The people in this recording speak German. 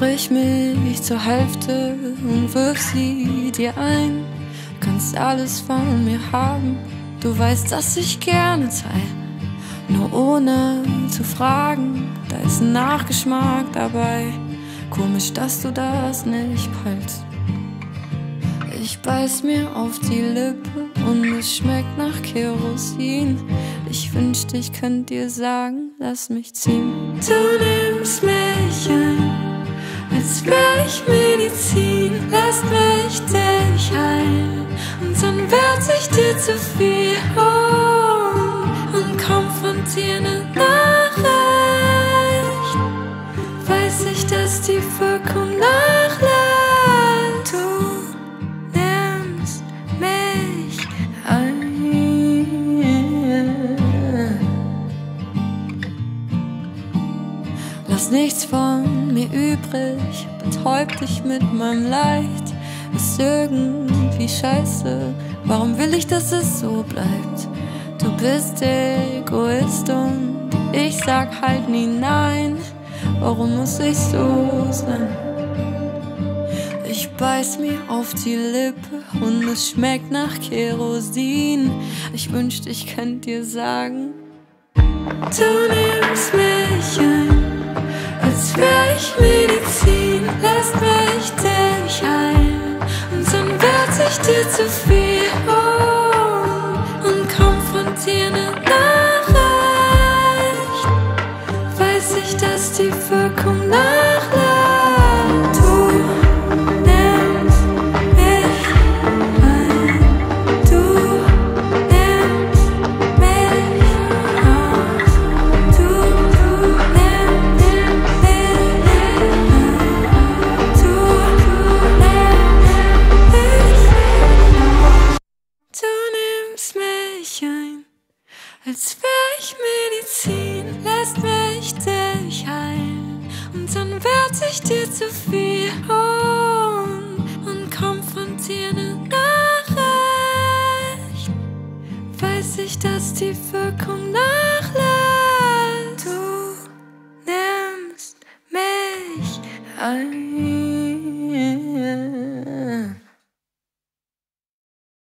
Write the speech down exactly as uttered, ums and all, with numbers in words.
brich mich zur Hälfte und wirf sie dir ein. Du kannst alles von mir haben, du weißt, dass ich gerne teile. Nur ohne zu fragen, da ist ein Nachgeschmack dabei. Komisch, dass du das nicht peilst. Ich beiß mir auf die Lippe und es schmeckt nach Kerosin. Ich wünschte, ich könnte dir sagen, lass mich ziehen. Du nimmst mich ein, als wär ich Medizin. Lass mich dich heilen und dann wird sich dir zu viel. Oh, und konfrontierende Nachricht, weiß ich, dass die Wirkung nachlässt. Du nimmst mich ein. Lass nichts von mir übrig, betäub dich mit meinem Leid. Ist irgendwie scheiße, warum will ich, dass es so bleibt? Du bist Egoist und ich sag halt nie nein. Warum muss ich so sein? Ich beiß mir auf die Lippe und es schmeckt nach Kerosin. Ich wünschte, ich könnte dir sagen, du nimmst mich ein, als wär ich Medizin. Lass mich dich heilen und dann wird sich dir zu viel. Oh, und konfrontierende Nachricht, weiß ich, dass die Wirkung nachlässt. Du nimmst mich ein, du nimmst mich aus, du, du nimmst mich ein, du, du nimmst mich aus. Du nimmst mich ein, als wär ich Medizin. Lass mich dich heilen und dann wird sich dir zu viel. Oh, und konfrontierende Nachricht, weiß ich, dass die Wirkung nachlässt. Du nimmst mich ein.